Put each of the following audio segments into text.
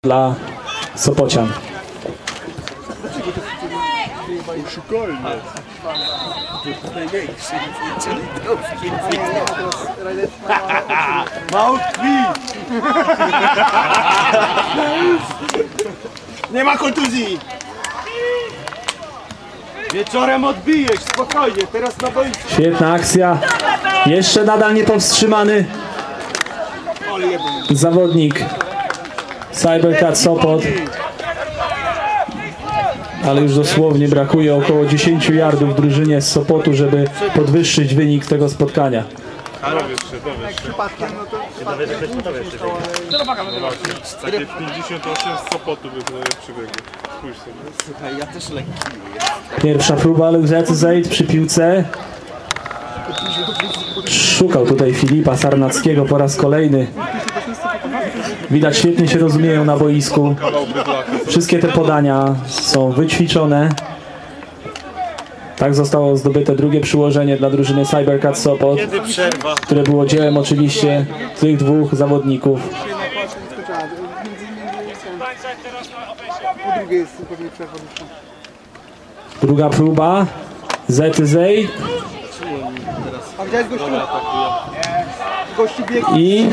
dla Sopocian. Mało krwi! Nie ma kontuzji! Wieczorem odbijesz, spokojnie, teraz na boisku. Świetna akcja. Jeszcze nadal niepowstrzymany zawodnik Cybercat Sopot. Ale już dosłownie brakuje około 10 yardów drużynie z Sopotu, żeby podwyższyć wynik tego spotkania. Takie 58 z Sopotu by przybiegło. Spójrz sobie. Słuchaj, ja też lekki. Pierwsza próba LZZ przy piłce. Szukał tutaj Filipa Sarnackiego po raz kolejny. Widać, świetnie się rozumieją na boisku. Wszystkie te podania są wyćwiczone. Tak zostało zdobyte drugie przyłożenie dla drużyny Cybercat Sopot, które było dziełem oczywiście tych dwóch zawodników. Druga próba. ZZ. I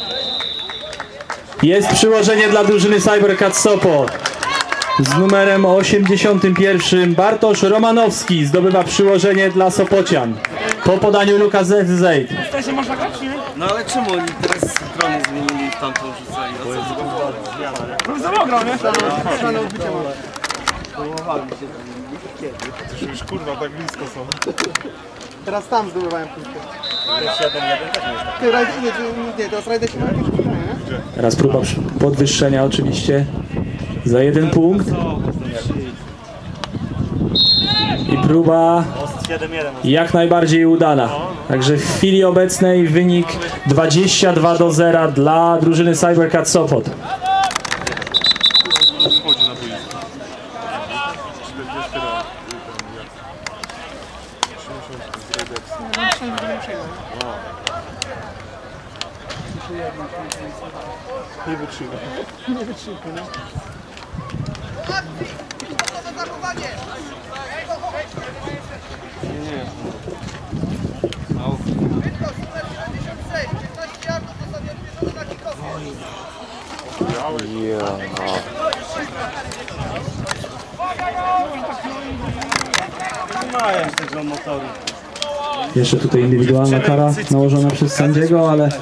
jest przyłożenie dla drużyny Cybercat Sopot. Z numerem 81 Bartosz Romanowski zdobywa przyłożenie dla Sopocian. Po podaniu Luka ZZ. No ale czemu oni teraz strony zmienili w tamtą rzucali? Już kurwa tak blisko są. Teraz tam zdobywałem piłkę. Teraz rajdę się na piłkę, nie? Teraz próba podwyższenia oczywiście za 1 punkt. I próba jak najbardziej udana. Także w chwili obecnej wynik 22-0 dla drużyny Cybercat Sopot. Wchodzi na boisko. 40 lat. Nie wytrzyma. Nie wytrzyma, no. Jeszcze tutaj indywidualna kara nałożona przez sędziego, ale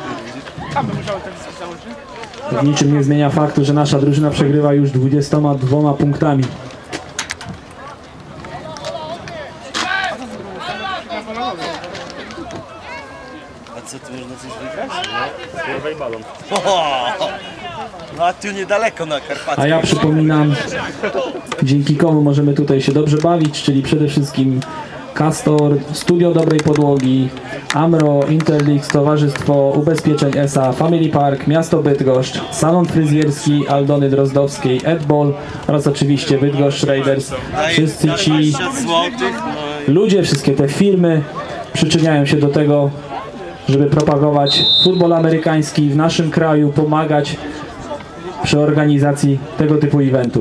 w niczym nie zmienia faktu, że nasza drużyna przegrywa już 22 punktami. A co, tu można coś wygrać? No, balon. No a tu niedaleko na Karpackiej. A ja przypominam, dzięki komu możemy tutaj się dobrze bawić, czyli przede wszystkim Castor, Studio Dobrej Podłogi, Amro, Interlix, Towarzystwo Ubezpieczeń S.A., Family Park, Miasto Bydgoszcz, Salon Fryzjerski Aldony Drozdowskiej, Edball oraz oczywiście Bydgoszcz Raiders. Wszyscy ci ludzie, wszystkie te firmy przyczyniają się do tego, żeby propagować futbol amerykański w naszym kraju, pomagać przy organizacji tego typu eventów.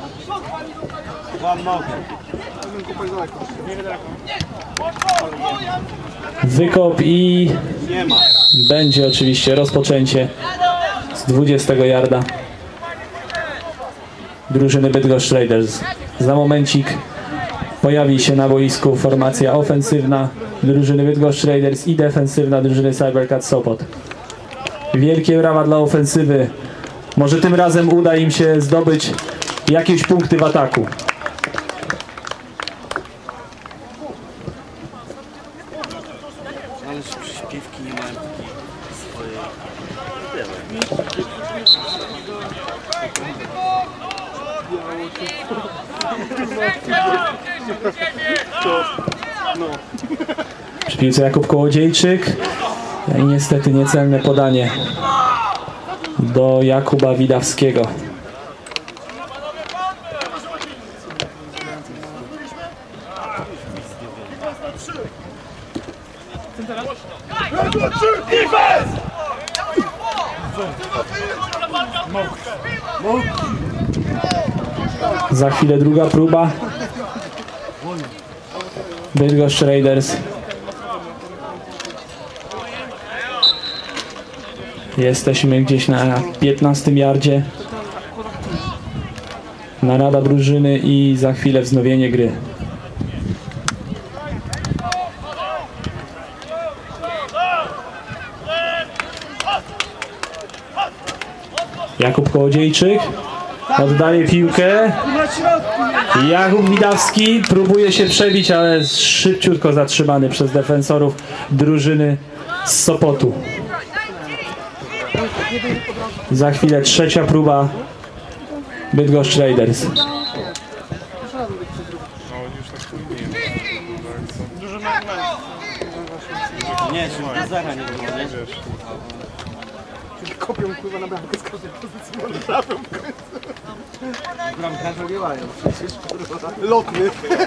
Wykop i będzie oczywiście rozpoczęcie z 20 yarda drużyny Bydgoszcz Raiders. Za momencik pojawi się na boisku formacja ofensywna drużyny Bydgoszcz Raiders i defensywna drużyny Cybercat Sopot. Wielkie brawa dla ofensywy. Może tym razem uda im się zdobyć jakieś punkty w ataku. Ależ przyśpiewki nie mają takiej swojej... Przy piłce Jakub Kołodziejczyk i niestety niecelne podanie do Jakuba Widawskiego. Za chwilę druga próba. Bydgoszcz Raiders. Jesteśmy gdzieś na 15 yardzie. Narada drużyny i za chwilę wznowienie gry. Jakub Kołodziejczyk oddaje piłkę. Jakub Widawski próbuje się przebić, ale szybciutko zatrzymany przez defensorów drużyny z Sopotu. Za chwilę trzecia próba Bydgoszcz Raiders. No oni już tak powinni. Dużo Nie, żeby zara nie było, nie? Kopią kurwa na bramkę z każdej pozycji, ale trafią w końcu. Bramkarze nie mają przecież, kurwa. Lotny.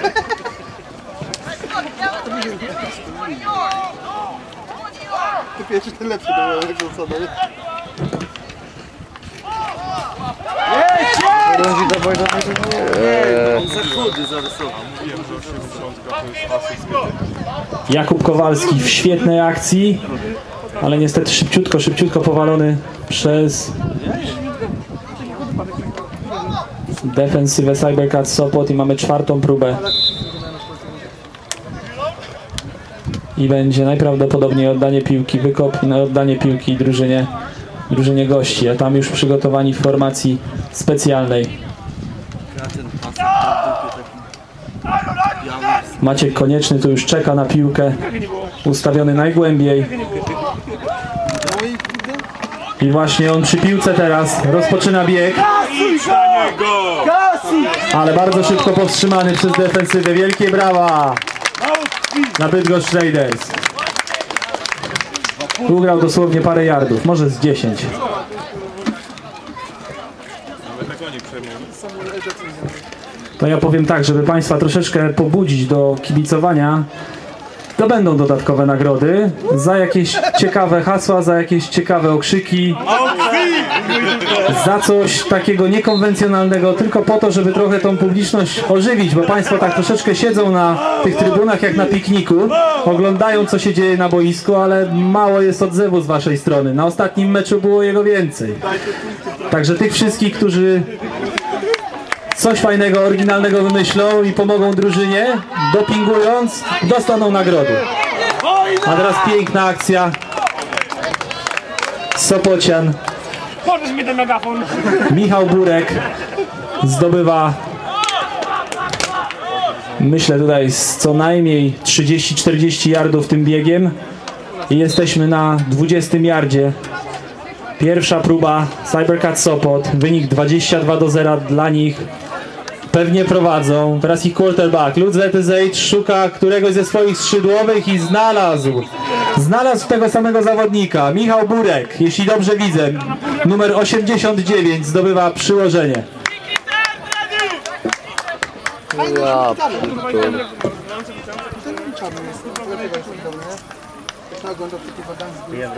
Ty pierwszy, ten lepszy do mnie, co no nie? On za chudy, za wysoko. Mówiłem, że 80 to jest asyst. Jakub Kowalski w świetnej akcji, ale niestety szybciutko powalony przez defensywę Cybercats Sopot i mamy czwartą próbę. I będzie najprawdopodobniej oddanie piłki, wykop i oddanie piłki drużynie gości, a tam już przygotowani w formacji specjalnej. Maciek Konieczny tu już czeka na piłkę, ustawiony najgłębiej. I właśnie on przy piłce teraz rozpoczyna bieg. Ale bardzo szybko powstrzymany przez defensywę. Wielkie brawa na Bydgoszcz Raiders. Ugrał dosłownie parę yardów, może z 10. To ja powiem tak, żeby Państwa troszeczkę pobudzić do kibicowania, to będą dodatkowe nagrody za jakieś ciekawe hasła, za jakieś ciekawe okrzyki, za coś takiego niekonwencjonalnego, tylko po to, żeby trochę tą publiczność ożywić, bo Państwo tak troszeczkę siedzą na tych trybunach jak na pikniku, oglądają, co się dzieje na boisku, ale mało jest odzewu z Waszej strony. Na ostatnim meczu było jego więcej. Także tych wszystkich, którzy coś fajnego, oryginalnego wymyślą i pomogą drużynie, dopingując, dostaną nagrody. A teraz piękna akcja. Sopocian. Podnieś mi ten megafon. Michał Burek zdobywa, myślę tutaj z co najmniej 30-40 yardów tym biegiem i jesteśmy na 20 yardzie. Pierwsza próba Cybercats Sopot, wynik 22-0 dla nich. Pewnie prowadzą. Teraz ich quarterback Lud Zetyzejc szuka któregoś ze swoich skrzydłowych i znalazł tego samego zawodnika. Michał Burek, jeśli dobrze widzę, numer 89 zdobywa przyłożenie. Ja czarny jest, lepiej jest dobry, nie? Jak na ogląda takie badania z góry.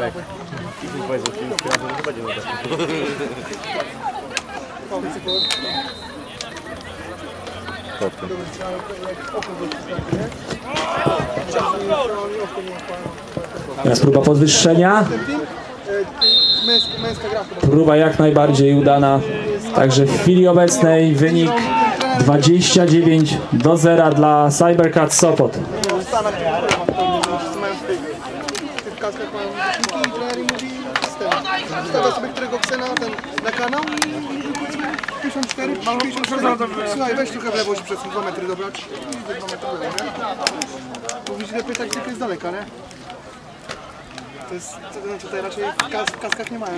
Teraz próba podwyższenia. Męska gra chyba. Próba jak najbardziej udana. Także w chwili obecnej wynik 29-0 dla Cybercats Sopot. W Stanach wszyscy mają w kaskach mają i trener mówi system. Wstawia sobie którego chce na kanał i 54, 54. Słuchaj, weź trochę w lewo się przesuń 2 metry dobrać. I 2 metry w lewo, nie? Mówisz lepiej tak tylko jest daleka, nie? To jest, tutaj raczej w kaskach nie mają.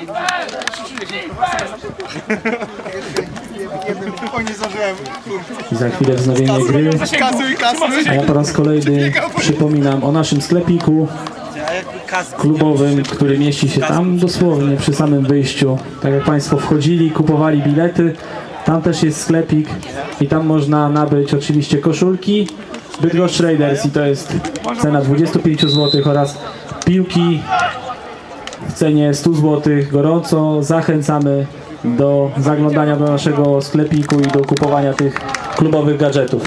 Oj, nie zdążyłem. I za chwilę wznowienie gry. A ja po raz kolejny przypominam o naszym sklepiku klubowym, który mieści się tam dosłownie przy samym wyjściu. Tak jak Państwo wchodzili, kupowali bilety, tam też jest sklepik i tam można nabyć oczywiście koszulki Bydgoszcz Raiders i to jest cena 25 zł oraz piłki w cenie 100 zł. Gorąco zachęcamy do zaglądania do naszego sklepiku i do kupowania tych klubowych gadżetów.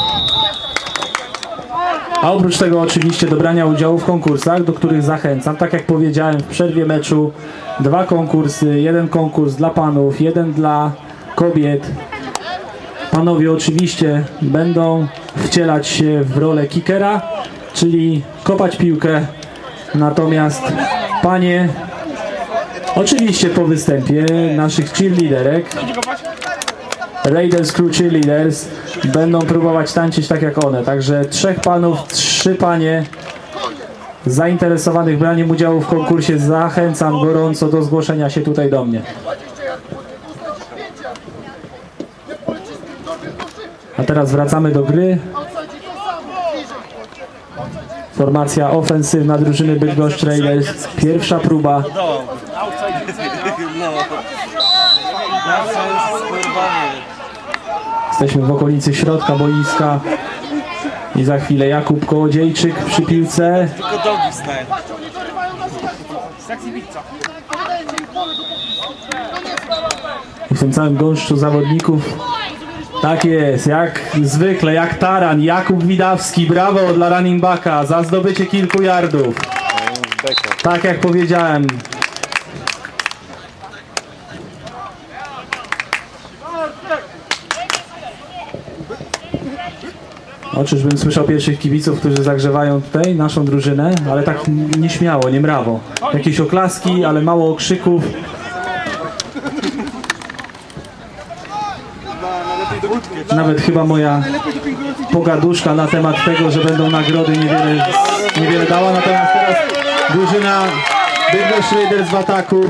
A oprócz tego oczywiście do brania udziału w konkursach, do których zachęcam. Tak jak powiedziałem, w przerwie meczu 2 konkursy, 1 konkurs dla panów, 1 dla kobiet. Panowie oczywiście będą wcielać się w rolę kickera, czyli kopać piłkę, natomiast panie oczywiście po występie naszych cheerleaderek, Raiders Crew Cheerleaders, będą próbować tańczyć tak jak one. Także 3 panów, 3 panie zainteresowanych braniem udziału w konkursie zachęcam gorąco do zgłoszenia się tutaj do mnie. A teraz wracamy do gry. Formacja ofensywna drużyny Bydgoszcz Raiders. Pierwsza próba. Jesteśmy w okolicy środka boiska. I za chwilę Jakub Kołodziejczyk przy piłce. Tylko dogi stają. I w tym całym gąszczu zawodników. Tak jest, jak zwykle, jak taran, Jakub Widawski, brawo dla running backa za zdobycie kilku yardów. Tak jak powiedziałem. O, czyżbym słyszał pierwszych kibiców, którzy zagrzewają tutaj naszą drużynę, ale tak nieśmiało, nie mrawo. Jakieś oklaski, ale mało okrzyków. Nawet chyba moja pogaduszka na temat tego, że będą nagrody niewiele dała. Natomiast teraz drużyna Bydgoszcz Raiders w ataku.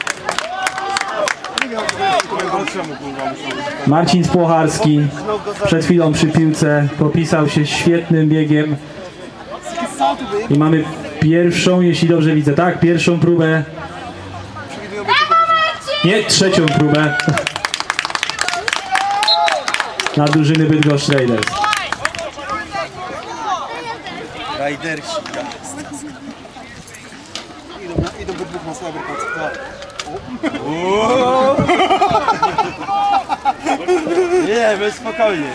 Marcin Spłocharski przed chwilą przy piłce popisał się świetnym biegiem. I mamy pierwszą, jeśli dobrze widzę, tak? Pierwszą próbę. Nie, trzecią próbę. Na drużyny Bydgoszcz Raiders. Raidersi. Idą we dwóch na słaby koncert. Nie, bez spokojnie.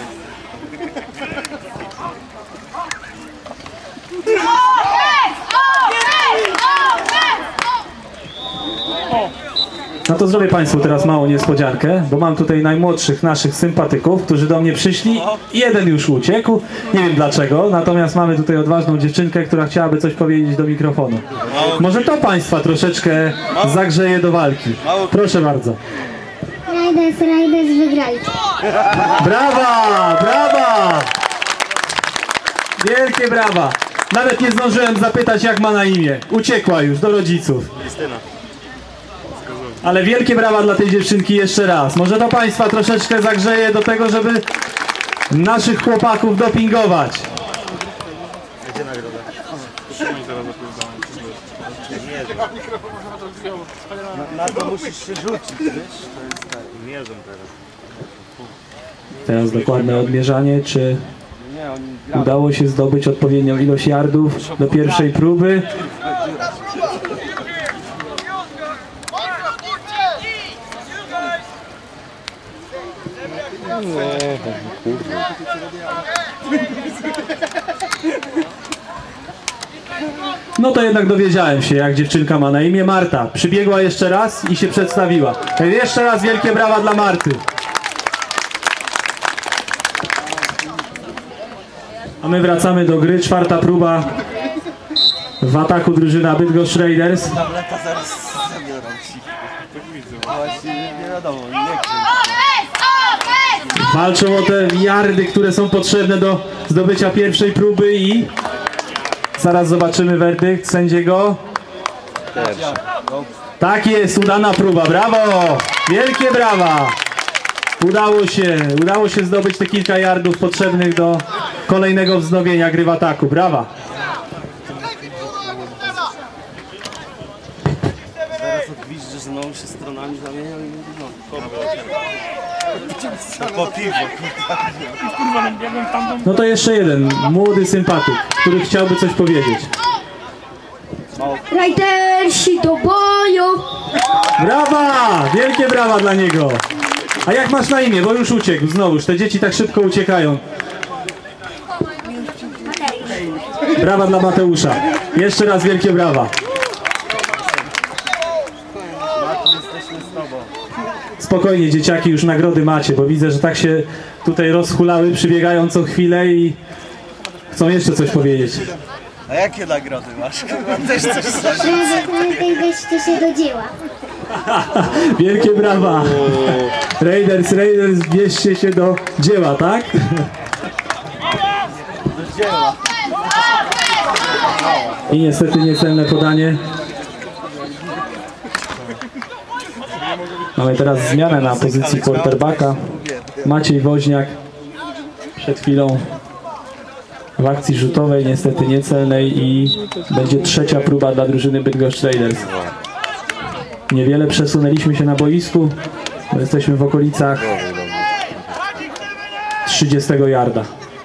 No to zrobię Państwu teraz małą niespodziankę, bo mam tutaj najmłodszych naszych sympatyków, którzy do mnie przyszli. Jeden już uciekł, nie wiem dlaczego, natomiast mamy tutaj odważną dziewczynkę, która chciałaby coś powiedzieć do mikrofonu. Może to Państwa troszeczkę zagrzeje do walki. Proszę bardzo. Raiders wygrali. Brawa, brawa! Wielkie brawa! Nawet nie zdążyłem zapytać, jak ma na imię. Uciekła już do rodziców. Ale wielkie brawa dla tej dziewczynki jeszcze raz. Może to Państwa troszeczkę zagrzeje do tego, żeby naszych chłopaków dopingować. Gdzie nagroda? Na to musisz się rzucić, wiesz? To jest tak. Mierzą teraz. Teraz dokładne odmierzanie, czy Nie, oni grają. udało się zdobyć odpowiednią ilość yardów do pierwszej próby. No to jednak dowiedziałem się, jak dziewczynka ma na imię. Marta. Przybiegła jeszcze raz i się przedstawiła. Jeszcze raz wielkie brawa dla Marty. A my wracamy do gry. Czwarta próba w ataku drużyna Bydgoszcz Raiders. Tableta zaraz zabiorą ci. Właśnie nie wiadomo, nie chcę. Walczą o te yardy, które są potrzebne do zdobycia pierwszej próby i zaraz zobaczymy werdykt sędziego. Tak jest, udana próba, brawo! Wielkie brawa! Udało się zdobyć te kilka yardów potrzebnych do kolejnego wznowienia gry w ataku, brawa! Zaraz odgwizdże, że znowu się stronami zamienią i po piwo. Kurwa, no biegłem tam do... No to jeszcze jeden młody sympatyk, który chciałby coś powiedzieć. Raidersi do boju! Brawa! Wielkie brawa dla niego. A jak masz na imię? Bo już uciekł znowuż. Te dzieci tak szybko uciekają. Brawa dla Mateusza. Jeszcze raz wielkie brawa. Spokojnie dzieciaki, już nagrody macie, bo widzę, że tak się tutaj rozhulały, przybiegają co chwilę i chcą jeszcze coś powiedzieć. A jakie nagrody masz? Mam też coś zrobić. Najpierw weźcie się do dzieła. Wielkie brawa. Raiders, bierzcie się do dzieła, tak? I niestety niecelne podanie. Mamy teraz zmianę na pozycji quarterbacka. Maciej Woźniak przed chwilą w akcji rzutowej, niestety niecelnej, i będzie trzecia próba dla drużyny Bydgoszcz Raiders. Niewiele przesunęliśmy się na boisku, bo jesteśmy w okolicach 30 yarda.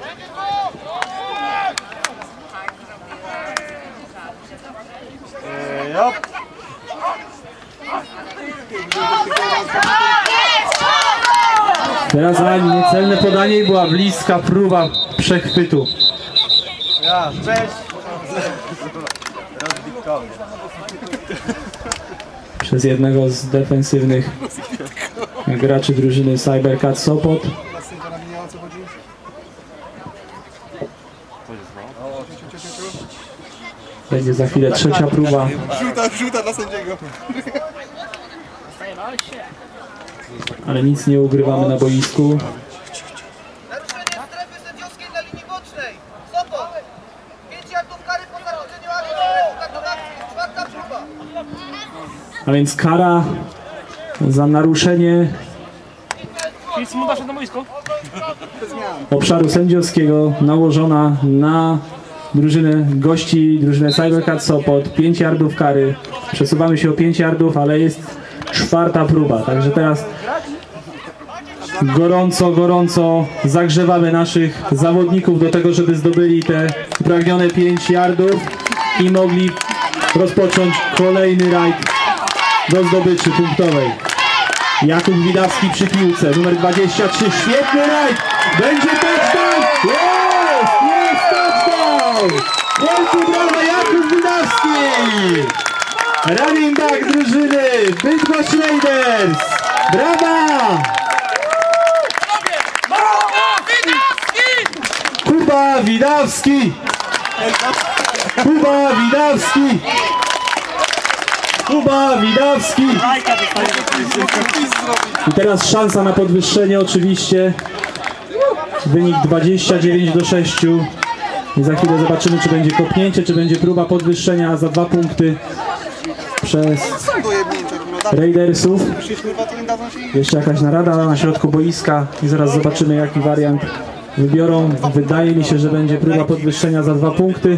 Teraz niecelne podanie i była bliska próba przechwytu. Ja, cześć! Rozbitkowy. Przez jednego z defensywnych graczy drużyny Cybercat Sopot. Będzie za chwilę trzecia próba. Rzuta dla sędziego. Ale nic nie ugrywamy na boisku. Naruszenie strefy sędziowskiej na linii bocznej. Sopot. 5 yardów kary po zakończeniu akcji. Czwarta próba. A więc kara za naruszenie Nic mu dasz na boisko? obszaru sędziowskiego nałożona na drużynę gości, drużynę Cybercat Sopot. 5 yardów kary. Przesuwamy się o 5 yardów, ale jest czwarta próba. Także teraz gorąco zagrzewamy naszych zawodników do tego, żeby zdobyli te upragnione 5 yardów i mogli rozpocząć kolejny rajd do zdobyczy punktowej. Jakub Widawski przy piłce, numer 23, świetny rajd, będzie touchdown, jest touchdown, wielkie brawa Jakub Widawski, running back drużyny Bydgoszcz Raiders, brawa! Kuba Widawski! Kuba Widawski! Kuba Widawski! I teraz szansa na podwyższenie oczywiście. Wynik 29-6. I za chwilę zobaczymy, czy będzie kopnięcie, czy będzie próba podwyższenia za 2 punkty przez Raidersów. Jeszcze jakaś narada na środku boiska i zaraz zobaczymy, jaki wariant wybiorą. Wydaje mi się, że będzie próba podwyższenia za 2 punkty.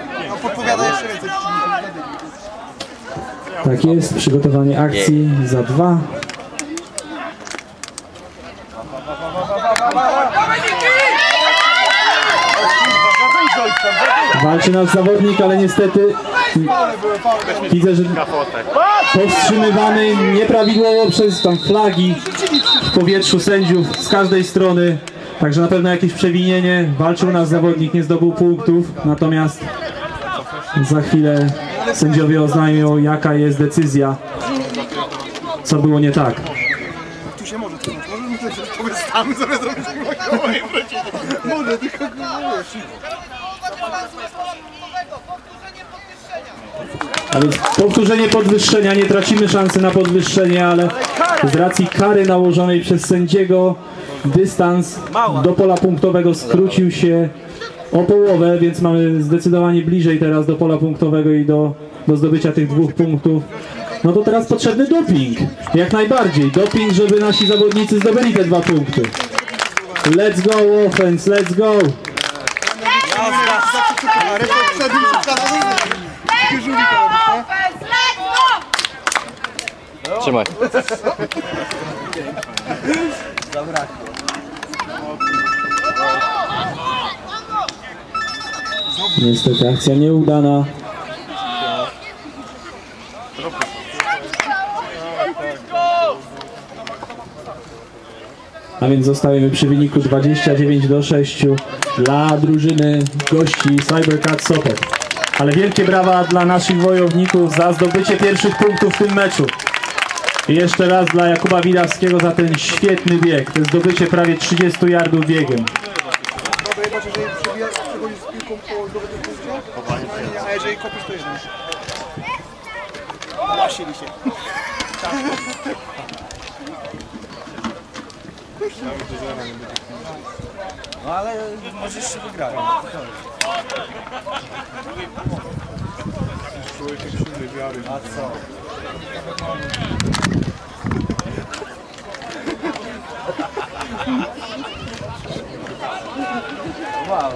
Tak jest, przygotowanie akcji za 2. Walczy nasz zawodnik, ale niestety widzę, że powstrzymywany nieprawidłowo przez tam flagi w powietrzu sędziów z każdej strony. Także na pewno jakieś przewinienie. Walczył nasz zawodnik, nie zdobył punktów. Natomiast za chwilę sędziowie oznajmią, jaka jest decyzja, co było nie tak. Tu się może cofnąć, może tam sobie zrobić może, tylko wiesz. A więc powtórzenie podwyższenia, nie tracimy szansy na podwyższenie, ale z racji kary nałożonej przez sędziego dystans do pola punktowego skrócił się o połowę, więc mamy zdecydowanie bliżej teraz do pola punktowego i do zdobycia tych 2 punktów. No to teraz potrzebny doping, jak najbardziej. Doping, żeby nasi zawodnicy zdobyli te 2 punkty. Let's go offense, let's go! Trzymaj. Niestety akcja nieudana. A więc zostajemy przy wyniku 29-6 dla drużyny gości CyberCats Sopot. Ale wielkie brawa dla naszych wojowników za zdobycie pierwszych punktów w tym meczu. I jeszcze raz dla Jakuba Widawskiego za ten świetny bieg. To zdobycie prawie 30 yardów biegiem. Dobra, chyba, że jeżeli przechodzisz z piłką po zdobytym punkcie, a jeżeli kopisz, to jeden. Łasili się. No ale możesz się wygrać. Człowiek jak silny wiary. A co? Wow.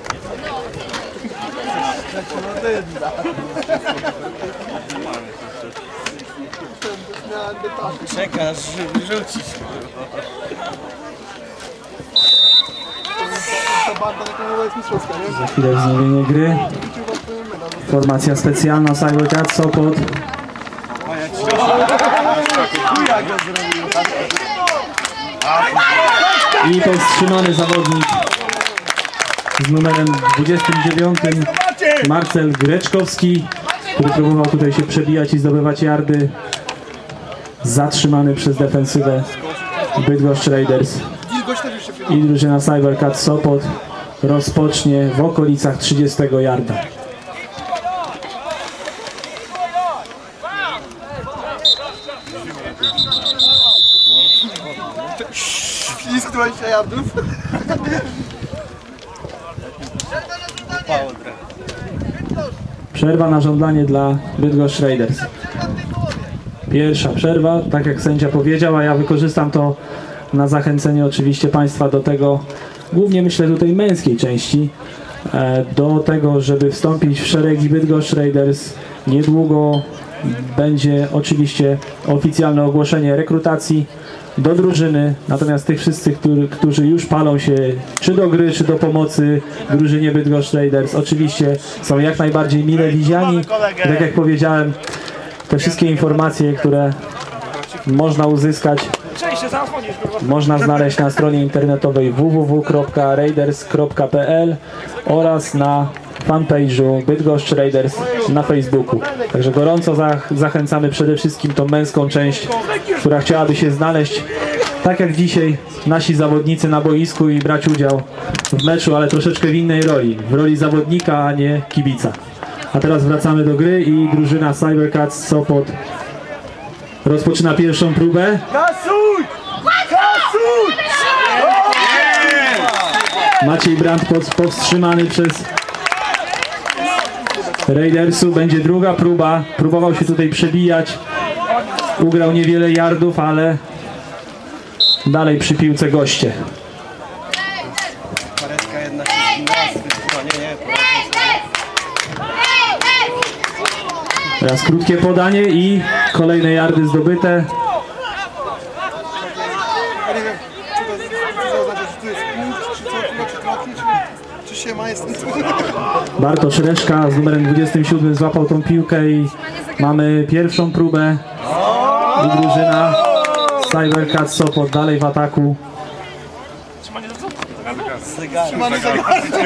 Czekasz, żeby rzucić. Ta banda reklamowa jest mistrzowska, nie? Za chwilę wznowienie gry. Formacja specjalna CyberCats Sopot. I powstrzymany zawodnik z numerem 29, Marcel Greczkowski, który próbował tutaj się przebijać i zdobywać yardy. Zatrzymany przez defensywę Bydgoszcz Raiders. Wilgoć też już się przyda. I drużyna CyberCats Sopot rozpocznie w okolicach 30 yarda. Ślisk 20 yardów. Przerwa na żądanie dla Bydgoszcz Raiders. Pierwsza przerwa, tak jak sędzia powiedział, a ja wykorzystam to na zachęcenie oczywiście Państwa do tego, głównie myślę tutaj męskiej części, do tego, żeby wstąpić w szeregi Bydgoszcz Raiders. Niedługo będzie oczywiście oficjalne ogłoszenie rekrutacji do drużyny, natomiast tych wszyscy, którzy już palą się czy do gry, czy do pomocy drużynie Bydgoszcz Raiders, oczywiście są jak najbardziej mile widziani. Tak jak powiedziałem, te wszystkie informacje, które można uzyskać, można znaleźć na stronie internetowej www.raiders.pl oraz na fanpage'u Bydgoszcz Raiders na Facebooku. Także gorąco zachęcamy przede wszystkim tą męską część, która chciałaby się znaleźć, tak jak dzisiaj, nasi zawodnicy na boisku i brać udział w meczu, ale troszeczkę w innej roli. W roli zawodnika, a nie kibica. A teraz wracamy do gry i drużyna CyberCats Sopot rozpoczyna pierwszą próbę. Kasuj! Kasuj! Maciej Brandt powstrzymany przez Raidersu. Będzie druga próba. Próbował się tutaj przebijać. Ugrał niewiele yardów, ale dalej przy piłce goście. Pareska jednak się zginęła. Nie. Teraz krótkie podanie i kolejne yardy zdobyte. Ja nie wiem, czy to oznacza, że tu jest punkt, czy co, czy kroki, czy się ma jest. Bartosz Reszka z numerem 27 złapał tą piłkę i mamy pierwszą próbę. I drużyna CyberCats Sopot dalej w ataku. Trzymany za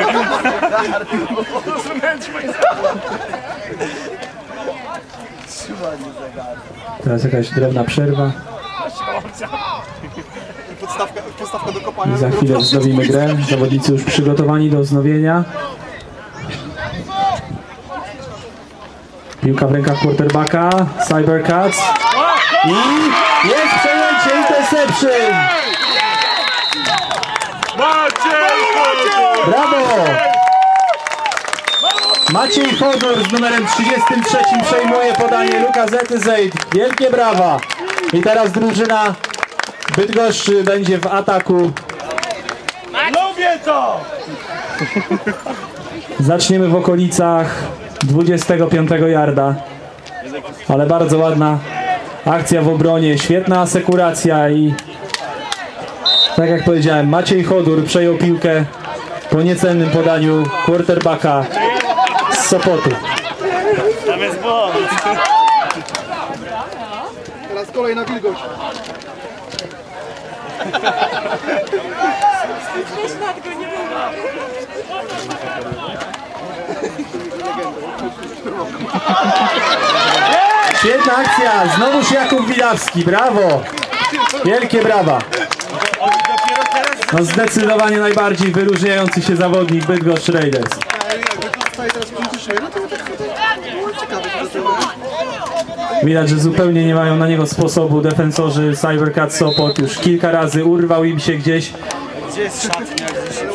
Teraz jakaś drobna przerwa. podstawka do kopania. I za chwilę wznowimy grę. Zawodnicy już przygotowani do wznowienia. Piłka w rękach quarterbacka CyberCats. I jest przejęcie, interception! Brawo! Maciej Chodor z numerem 33 przejmuje podanie. Lukas Etyzeid. Wielkie brawa! I teraz drużyna Bydgoszczy będzie w ataku. Lubię to! Zaczniemy w okolicach 25 yarda. Ale bardzo ładna akcja w obronie. Świetna asekuracja i tak jak powiedziałem, Maciej Chodor przejął piłkę po niecennym podaniu quarterbacka z Sopotu. Tam jest błąd. Teraz kolejna wilgoć. Świetna akcja, znowuż Jakub Widawski, brawo! Wielkie brawa! No zdecydowanie najbardziej wyróżniający się zawodnik Bydgoszcz Raiders. Jakby to staje teraz politycznie, no to tak ciekawe. Widać, że zupełnie nie mają na niego sposobu defensorzy Cybercat Sopot. Już kilka razy urwał im się gdzieś. Gdzie jest szatnia?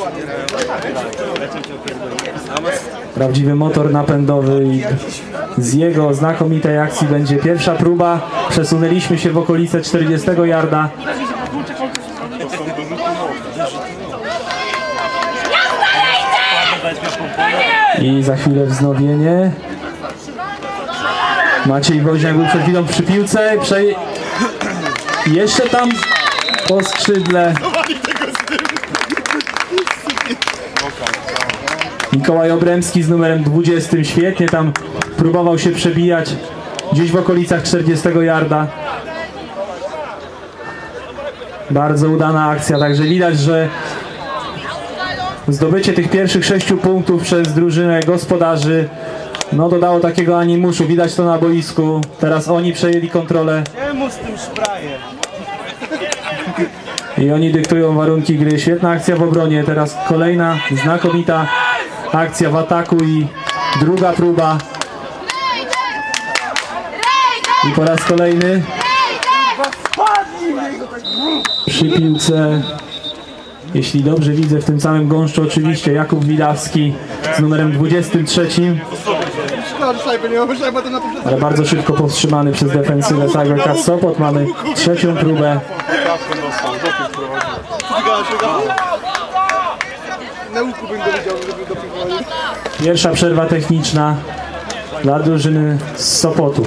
Prawdziwy motor napędowy i z jego znakomitej akcji będzie pierwsza próba. Przesunęliśmy się w okolice 40 yarda. I za chwilę wznowienie. Maciej Woźniak był przed chwilą przy piłce. Jeszcze tam po skrzydle. Mikołaj Obremski z numerem 20. Świetnie tam próbował się przebijać gdzieś w okolicach 40 yarda. Bardzo udana akcja, także widać, że zdobycie tych pierwszych 6 punktów przez drużynę gospodarzy no dodało takiego animuszu. Widać to na boisku. Teraz oni przejęli kontrolę. Czemu z tym szprajem? I oni dyktują warunki gry. Świetna akcja w obronie. Teraz kolejna znakomita akcja w ataku i druga próba. I po raz kolejny przy piłce, jeśli dobrze widzę w tym samym gąszczu, oczywiście Jakub Widawski z numerem 23. Ale bardzo szybko powstrzymany przez defensywę Cybercat Sopot. Mamy trzecią próbę. Na łuku bym dowiedział, żeby dopingowanie. Pierwsza przerwa techniczna dla drużyny z Sopotu.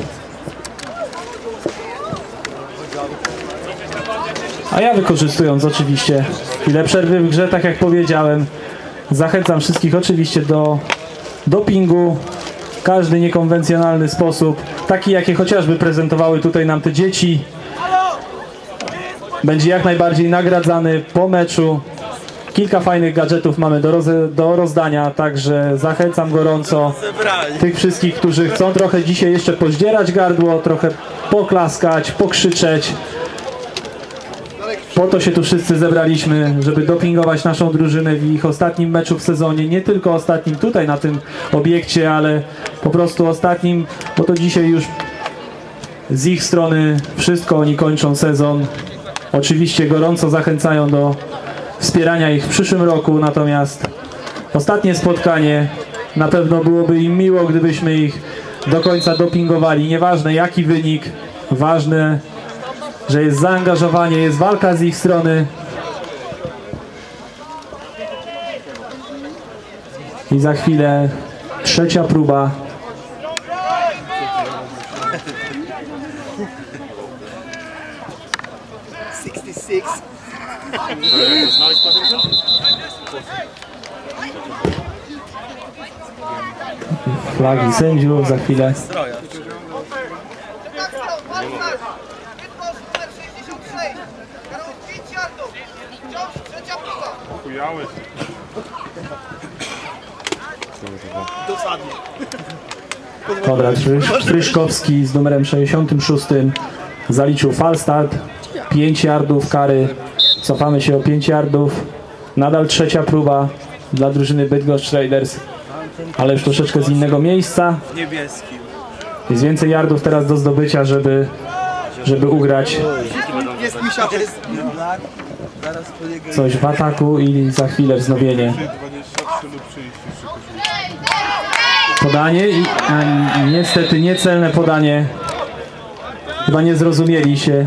A ja, wykorzystując oczywiście chwilę przerwy w grze, tak jak powiedziałem, zachęcam wszystkich oczywiście do dopingu. Każdy niekonwencjonalny sposób, taki jakie chociażby prezentowały tutaj nam te dzieci, będzie jak najbardziej nagradzany po meczu. Kilka fajnych gadżetów mamy do rozdania, także zachęcam gorąco tych wszystkich, którzy chcą trochę dzisiaj jeszcze pozdzierać gardło, trochę poklaskać, pokrzyczeć. Po to się tu wszyscy zebraliśmy, żeby dopingować naszą drużynę w ich ostatnim meczu w sezonie. Nie tylko ostatnim tutaj na tym obiekcie, ale po prostu ostatnim, bo to dzisiaj już z ich strony wszystko, oni kończą sezon. Oczywiście gorąco zachęcają do wspierania ich w przyszłym roku, natomiast ostatnie spotkanie na pewno byłoby im miło, gdybyśmy ich do końca dopingowali. Nieważne jaki wynik, ważne, że jest zaangażowanie, jest walka z ich strony. I za chwilę trzecia próba. Flagi sędziów za chwilę. Chujałeś. Konrad Fryszkowski z numerem 66 zaliczył falstart. 5 yardów kary. Cofamy się o 5 yardów. Nadal trzecia próba dla drużyny Bydgoszcz Raiders, ale już troszeczkę z innego miejsca. Niebieski. Jest więcej yardów teraz do zdobycia, żeby ugrać Jest misiaczek. Zaraz po niego coś w ataku i za chwilę wznowienie. 23 lub 33 Podanie i niestety niecelne podanie. Chyba nie zrozumieli się.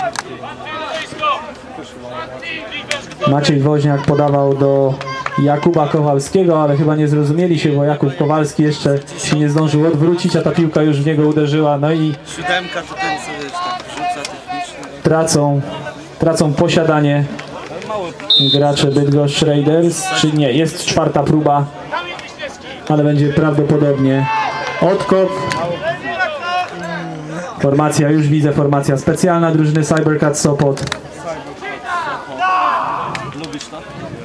Maciej Woźniak podawał do Jakuba Kowalskiego, ale chyba nie zrozumieli się, bo Jakub Kowalski jeszcze się nie zdążył odwrócić, a ta piłka już w niego uderzyła. No i siódemka to ten, co wiesz, tak wrzuca technicznie. tracą posiadanie gracze Bydgoszcz Raiders. Czy nie, jest czwarta próba, ale będzie prawdopodobnie odkop. Formacja, już widzę, formacja specjalna drużyny Cybercat Sopot. lubisz to?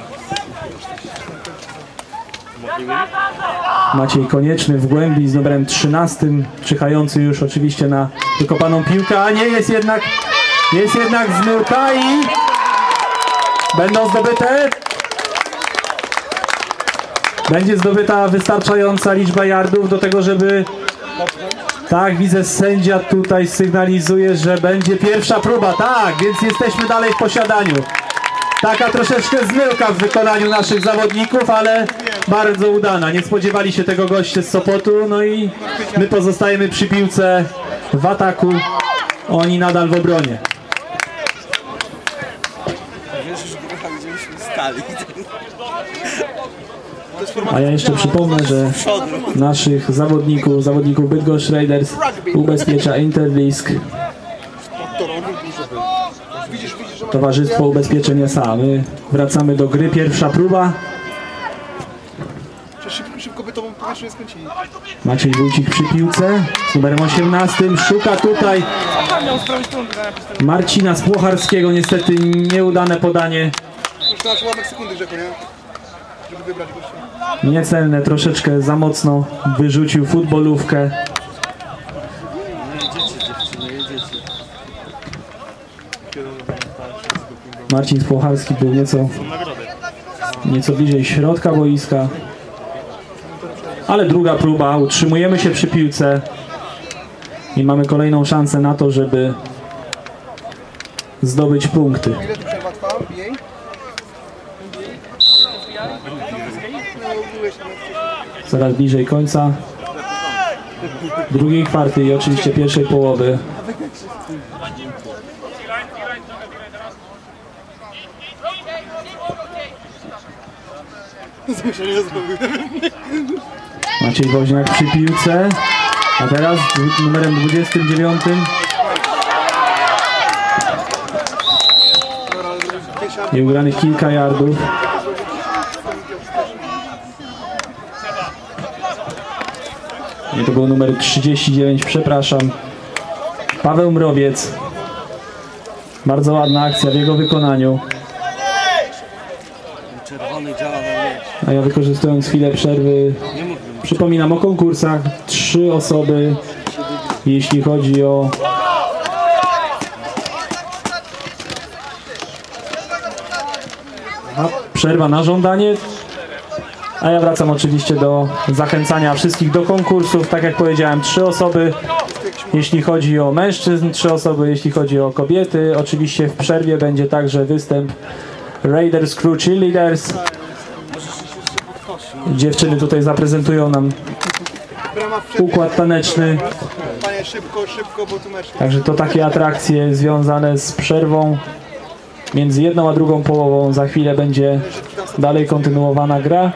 Maciej Konieczny w głębi z numerem 13, czyhający już oczywiście na wykopaną piłkę, a nie jest jednak zmyłka i będą zdobyte. Będzie zdobyta wystarczająca liczba yardów do tego, żeby... Tak, widzę, sędzia tutaj sygnalizuje, że będzie pierwsza próba. Tak, więc jesteśmy dalej w posiadaniu. Taka troszeczkę zmyłka w wykonaniu naszych zawodników, ale bardzo udana. Nie spodziewali się tego goście z Sopotu, no i my pozostajemy przy piłce w ataku. Oni nadal w obronie. Wiesz, że trochę gdzieśmy stali. A ja jeszcze przypomnę, że naszych zawodników Bydgoszcz Raiders ubezpiecza Interdisk, Towarzystwo Ubezpieczeń S.A. My wracamy do gry, pierwsza próba. Szybko by to powietrze skręcili. Maciej Wójcik przy piłce z numerem 18, szuka tutaj Marcina Spłocharskiego, niestety nieudane podanie. Już to nasz ułamek sekundy, Grzechu, nie? Żeby wybrać gościa. Niecelne, troszeczkę za mocno wyrzucił futbolówkę. Marcin Spłocharski był nieco bliżej środka boiska. Ale druga próba, utrzymujemy się przy piłce i mamy kolejną szansę na to, żeby zdobyć punkty. Ile tu przerwa trwa? Jej? Coraz bliżej końca drugiej kwarty i oczywiście pierwszej połowy. Maciej Woźniak przy piłce, a teraz z numerem 29. I ugranych kilka yardów. Nie, to był numer 39, przepraszam. Paweł Mrowiec. Bardzo ładna akcja w jego wykonaniu. Czerwony działa na mnie. A ja, wykorzystując chwilę przerwy, przypominam o konkursach. 3 osoby, jeśli chodzi o przerwa na żądanie. A ja wracam oczywiście do zachęcania wszystkich do konkursów. Tak jak powiedziałem, 3 osoby, jeśli chodzi o mężczyzn, 3 osoby, jeśli chodzi o kobiety. Oczywiście w przerwie będzie także występ Raiders Crew Cheerleaders. Dziewczyny tutaj zaprezentują nam układ taneczny. Panie, szybko, bo tu mecz. Także to takie atrakcje związane z przerwą między jedną a drugą połową. Za chwilę będzie dalej kontynuowana gra.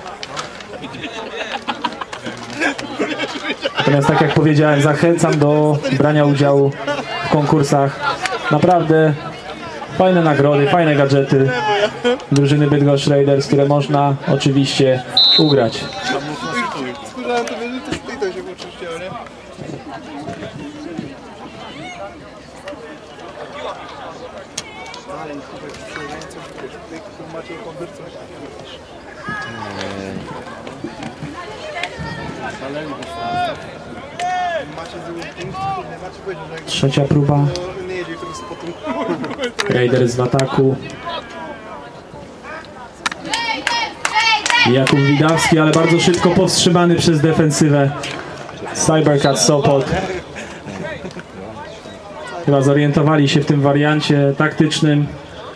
Natomiast tak jak powiedziałem, zachęcam do brania udziału w konkursach. Naprawdę fajne nagrody, fajne gadżety drużyny Bydgoszcz Raiders, które można oczywiście ugrać. Skórzałem to wiedzieć, to się poczyściło, nie? Ale tutaj przyjrzałem coś, wiesz, tutaj macie konwersję. Macie zły punkt, macie powiedzieć, że jak Trzecia próba. nie jedzie tego spotu. Raiders w ataku. Jakub Widawski, ale bardzo szybko powstrzymany przez defensywę Cybercat Sopot. Chyba zorientowali się w tym wariancie taktycznym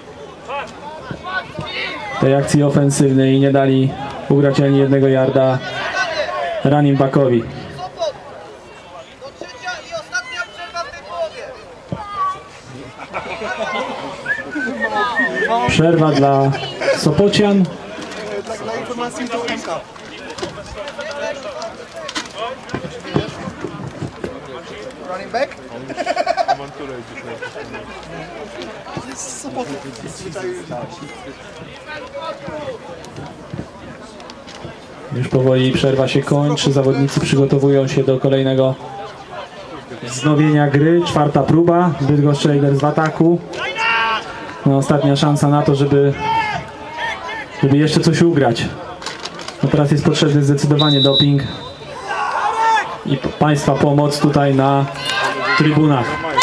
tej akcji ofensywnej i nie dali ugrać ani jednego yarda running backowi. To trzecia i ostatnia przerwa w tej połowie. Przerwa dla Sopocian. Dla informacji to MK. Running back? Z Sopotu. Już powoli przerwa się kończy. Zawodnicy przygotowują się do kolejnego wznowienia gry. 4. próba. Bydgoszcz Raiders w ataku. No, ostatnia szansa na to, żeby żeby jeszcze coś ugrać. No teraz jest potrzebny zdecydowanie doping i Państwa pomoc tutaj na trybunach.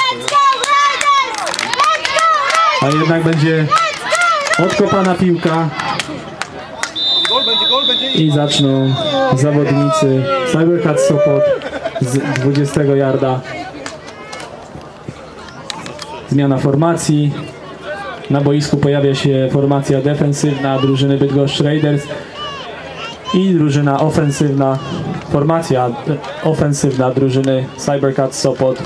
A jednak będzie odkopana piłka i zaczną zawodnicy Cybercats Sopot z 20 yarda. Zmiana formacji. Na boisku pojawia się formacja defensywna drużyny Bydgoszcz Raiders i drużyna ofensywna, formacja ofensywna drużyny Cybercats Sopot.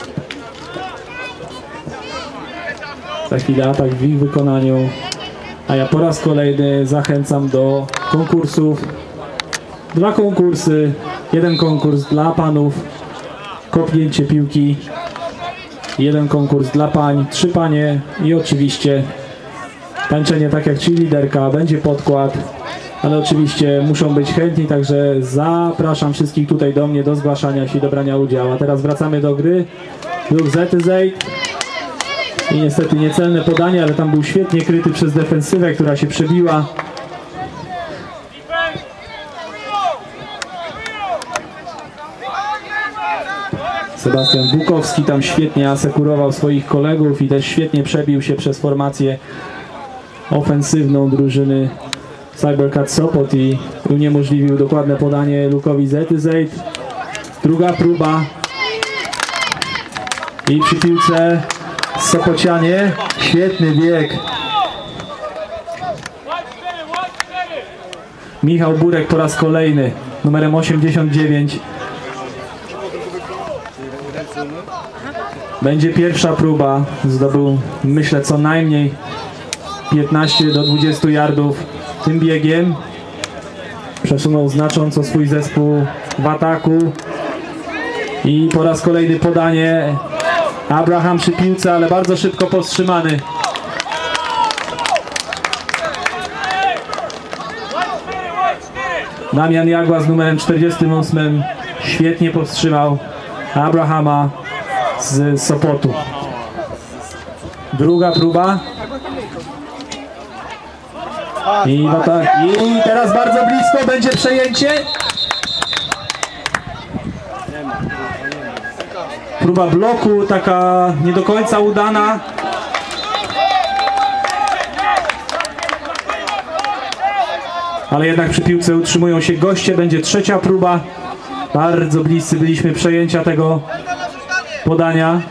Za chwilę atak w ich wykonaniu, a ja po raz kolejny zachęcam do konkursów. 2 konkursy, 1 konkurs dla panów, kopnięcie piłki, 1 konkurs dla pań, 3 panie i oczywiście tańczenie tak jak cheerleaderka, będzie podkład, ale oczywiście muszą być chętni, także zapraszam wszystkich tutaj do mnie do zgłaszania się i do brania udziału. A teraz wracamy do gry. Lub ZZ i niestety niecelne podanie, ale tam był świetnie kryty przez defensywę, która się przebiła. Sebastian Bukowski tam świetnie asekurował swoich kolegów i też świetnie przebił się przez formację ofensywną drużyny Cybercats Sopot i uniemożliwił dokładne podanie Lukowi ZZ. Druga próba i przy piłce Sopocianie, świetny bieg. Michał Burek po raz kolejny, numerem 89. Będzie pierwsza próba, zdobył myślę co najmniej 15 do 20 yardów tym biegiem. Przesunął znacząco swój zespół w ataku i po raz kolejny podanie. Abraham przy piłce, ale bardzo szybko powstrzymany. Damian Jagła z numerem 48 świetnie powstrzymał Abrahama z Sopotu. Druga próba. I teraz bardzo blisko będzie przejęcie. Próba bloku, taka nie do końca udana. Ale jednak przy piłce utrzymują się goście. Będzie trzecia próba. Bardzo bliscy byliśmy przejęcia tego podania.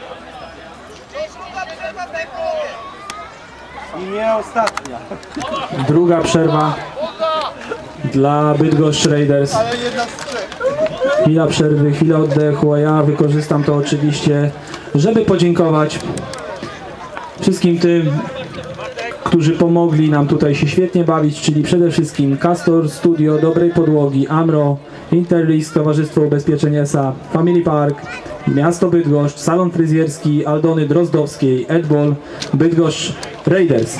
I nie ostatnia. Druga przerwa dla Bydgoszcz Raiders. Chwila przerwy, chwila oddechu, a ja wykorzystam to oczywiście, żeby podziękować wszystkim tym, którzy pomogli nam tutaj się świetnie bawić, czyli przede wszystkim Castor, Studio Dobrej Podłogi, Amro, Interlix, Towarzystwo Ubezpieczeń SA, Family Park, Miasto Bydgoszcz, Salon Fryzjerski Aldony Drozdowskiej, Edball, Bydgoszcz Raiders.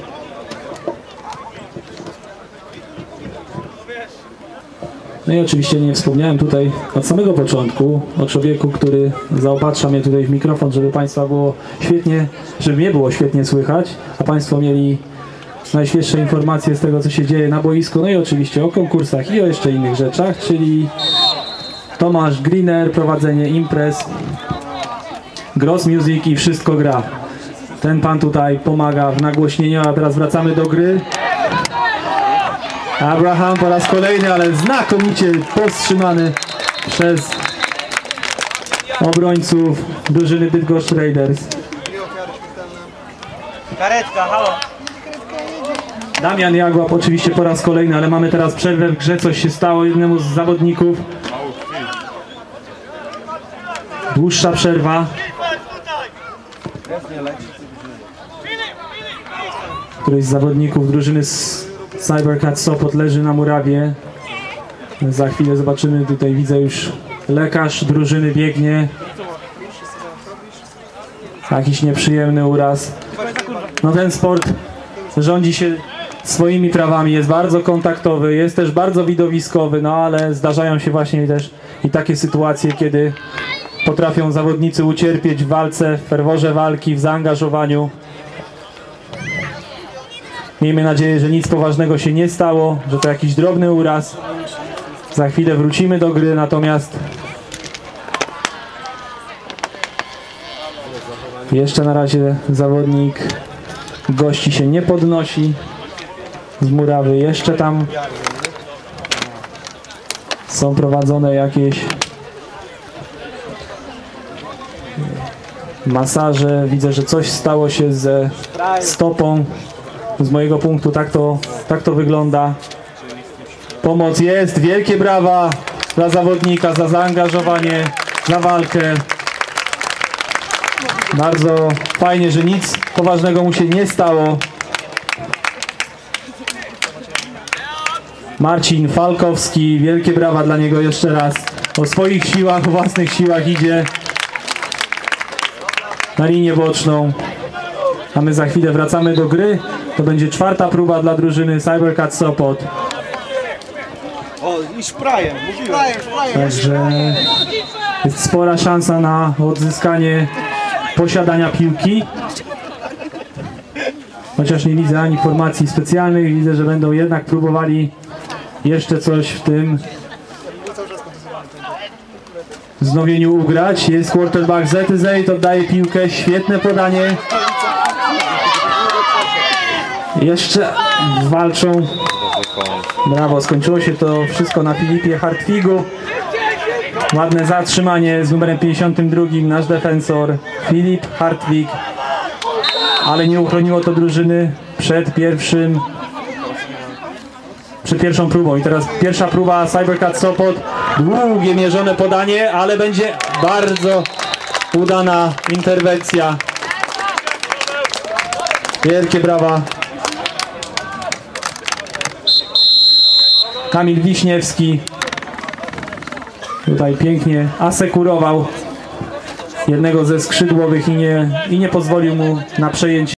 No i oczywiście nie wspomniałem tutaj od samego początku o człowieku, który zaopatrza mnie tutaj w mikrofon, żeby Państwa było świetnie, żeby mnie było świetnie słychać, a Państwo mieli najświeższe informacje z tego, co się dzieje na boisku, no i oczywiście o konkursach i o jeszcze innych rzeczach, czyli Tomasz Griner, prowadzenie imprez, Gross Music i Wszystko Gra. Ten pan tutaj pomaga w nagłośnieniu, a teraz wracamy do gry. Abraham po raz kolejny, ale znakomicie powstrzymany przez obrońców drużyny Bydgoszcz Raiders. Karetka, halo. Damian Jagłap oczywiście po raz kolejny, ale mamy teraz przerwę w grze, coś się stało jednemu z zawodników. Dłuższa przerwa. Któryś z zawodników drużyny Cybercats Sopot leży na murawie. Za chwilę zobaczymy, tutaj widzę już lekarz drużyny biegnie. Jakiś nieprzyjemny uraz. No ten sport rządzi się swoimi prawami, jest bardzo kontaktowy, jest też bardzo widowiskowy, no ale zdarzają się właśnie też i takie sytuacje, kiedy potrafią zawodnicy ucierpieć w walce, w ferworze walki, w zaangażowaniu. Miejmy nadzieję, że nic poważnego się nie stało, że to jakiś drobny uraz. Za chwilę wrócimy do gry, natomiast jeszcze na razie zawodnik gości się nie podnosi z murawy. Jeszcze tam są prowadzone jakieś masaże. Widzę, że coś stało się ze stopą. Z mojego punktu tak to wygląda. Pomoc jest. Wielkie brawa dla zawodnika za zaangażowanie, za walkę. Bardzo fajnie, że nic poważnego mu się nie stało. Marcin Falkowski, wielkie brawa dla niego jeszcze raz. O swoich siłach, o własnych siłach idzie na linię boczną. A my za chwilę wracamy do gry. To będzie czwarta próba dla drużyny Cybercat Sopot. O, i szprajem, mówiłem. Także jest spora szansa na odzyskanie posiadania piłki. Chociaż nie widzę ani formacji specjalnych, widzę, że będą jednak próbowali jeszcze coś w tym wznowieniu ugrać. Jest quarterback ZZ, oddaje piłkę, świetne podanie. Jeszcze walczą. Brawo, skończyło się to wszystko na Filipie Hartwigu. Ładne zatrzymanie z numerem 52, nasz defensor Filip Hartwig. Ale nie uchroniło to drużyny przed pierwszą próbą. I teraz pierwsza próba Cybercat Sopot. Długie mierzone podanie, ale będzie bardzo udana interwencja. Wielkie brawa. Kamil Wiśniewski tutaj pięknie asekurował jednego ze skrzydłowych i nie pozwolił mu na przejęcie.